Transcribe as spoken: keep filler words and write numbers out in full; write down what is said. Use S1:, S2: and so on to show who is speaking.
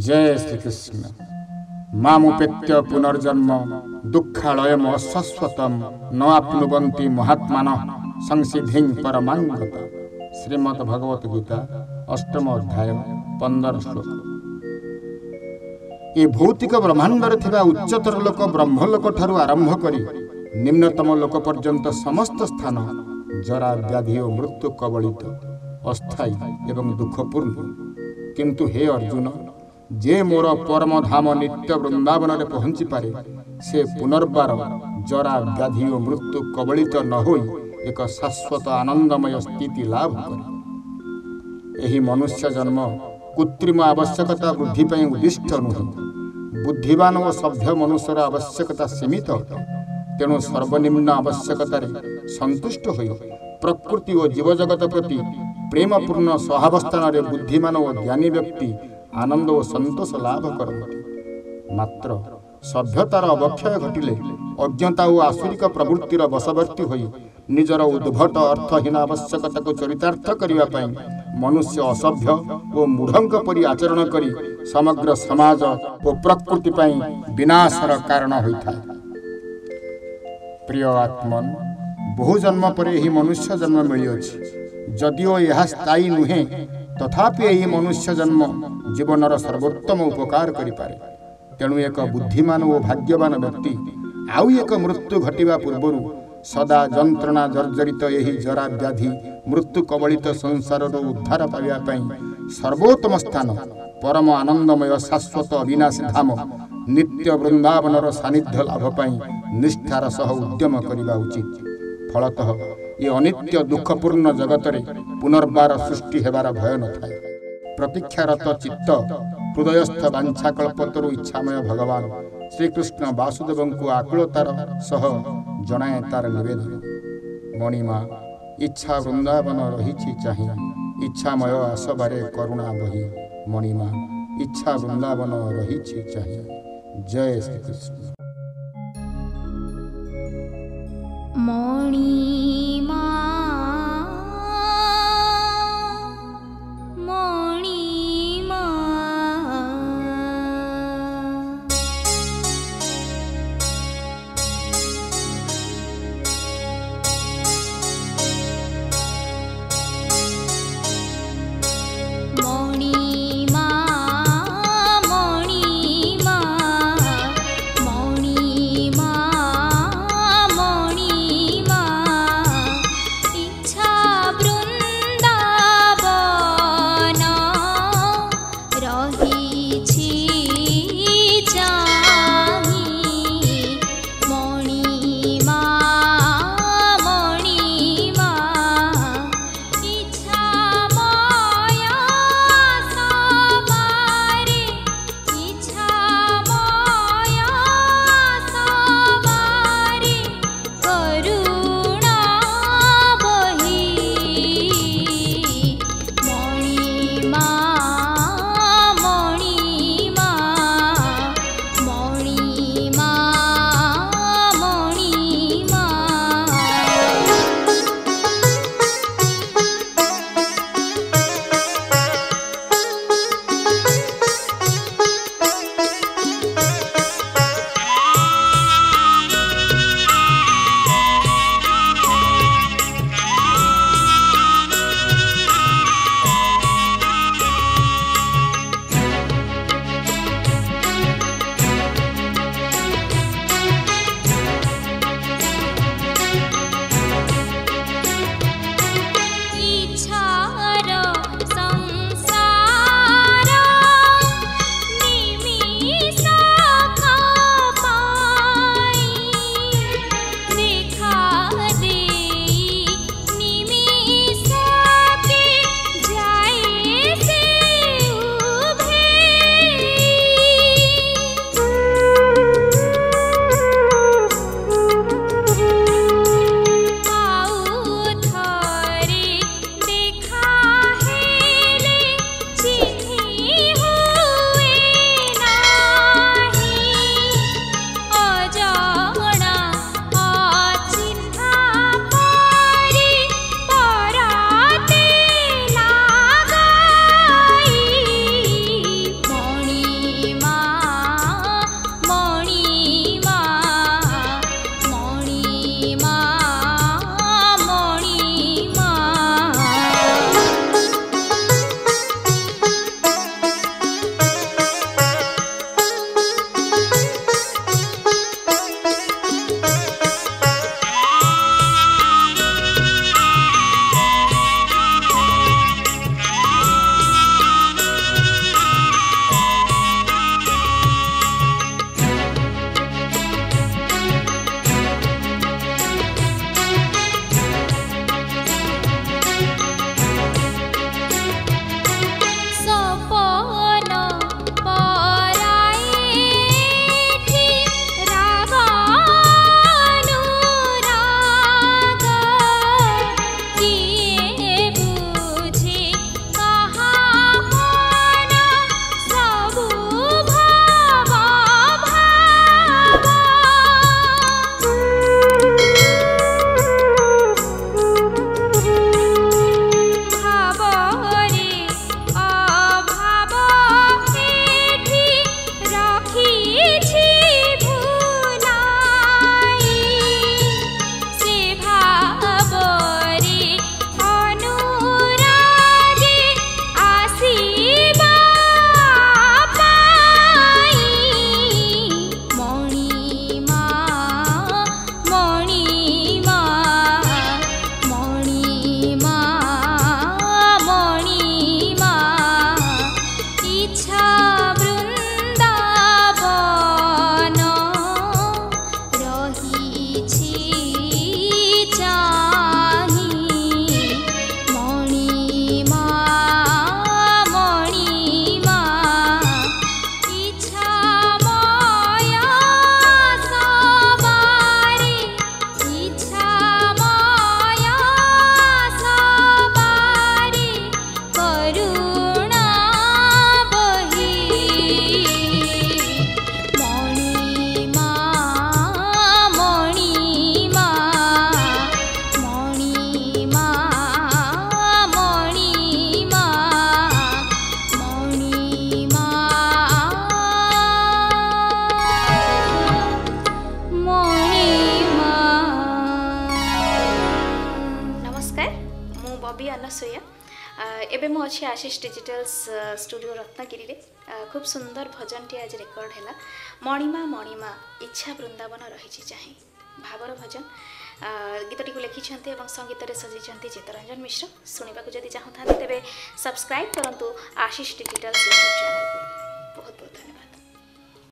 S1: जय श्री कृष्ण। मामुपेत्य पुनर्जन्म दुःखालयम अशाश्वतम न आप्नुवन्ति महात्मान संसिद्धि परमांगत। श्रीमद् भगवत गीता अष्टम अध्याय पंदर श्लोक। ये भौतिक ब्रह्मांडर थिबा उच्चतर लोक ब्रह्मलोक ठारू आरंभ करी निम्नतम लोक पर्यंत समस्त स्थान जरा व्याधि और मृत्यु कबलित अस्थायी एवं दुखपूर्ण। किंतु हे अर्जुन, जे मोर परम धाम नित्य वृंदावन में पहुंची पारे से पुनर्बार जरा व्याधि और मृत्यु कबलित न होई एक शाश्वत आनंदमय स्थिति लाभ करे। एही मनुष्य जन्म कृत्रिम आवश्यकता वृद्धि पर उद्दिष्ट नुहे। बुद्धिमान और सभ्य मनुष्यर आवश्यकता सीमित अटे। तेणु सर्वनिम्न आवश्यकतार संतुष्ट होई प्रकृति और जीवजगत प्रति प्रेमपूर्ण सहावस्थान बुद्धिमान और ज्ञानी व्यक्ति आनंद और संतोष लाभ करती। मात्र सभ्यतार अवक्षय घटिले अज्ञता और आसुरिक प्रवृत्तिर वशवर्ती होई निजर उद्भट अर्थहीन आवश्यकता को चरितार्थ करने मनुष्य असभ्य और मूढ़ंक परि आचरण करी समग्र समाज और प्रकृति विनाशर कारण होता है। प्रिय आत्मन, बहु जन्म पर ही मनुष्य जन्म मिलियोछि। जदिओ यह स्थायी नुहे तथापि यही मनुष्य जन्म जीवनर सर्वोत्तम उपकार करिपारे। तेणु एक बुद्धिमान और भाग्यवान व्यक्ति आउ एक मृत्यु घटिबा पूर्वरु सदा जंत्रणा जर्जरित यही जरा व्याधि मृत्यु कबलित संसार उद्धार पाइबा पई सर्वोत्तम स्थान परम आनंदमय शाश्वत अविनाशी धाम नित्य वृंदावनर सानिध्य लाभ पाई निष्ठार सह उद्यम करिबा उचित। फलतः ये अनित्य दुखपूर्ण जगतरे पुनर्बार सृष्टि हेबार भय न थाए। प्रतीक्षारत चित्त हृदयस्थ वांछाकल्पतरु इच्छामय भगवान श्रीकृष्ण वासुदेव को आकुलतार सह जनाए तार निवेदन। मणिमा इच्छा वृंदावन रही चाहि इच्छामय आसबारे करुणा बही। मणिमा इच्छा वृंदावन रही चाहि। जय श्री कृष्ण।
S2: मणिमा मणिमा बी अनसुया एबे मु अच्छी आशीष डिजिटल्स स्टूडियो रत्नगिरी रे खूब सुंदर भजन टी आज रेकर्ड है मणिमा मणिमा इच्छा वृंदावन रही चाहे भावर भजन गीतटी को लिखिं और संगीत सजाई चित्तरंजन मिश्र शुणा जदि चाहूँ तेरे सब्सक्राइब करूँ आशीष डिजिटल्स यूट्यूब चैनल को। बहुत बहुत धन्यवाद।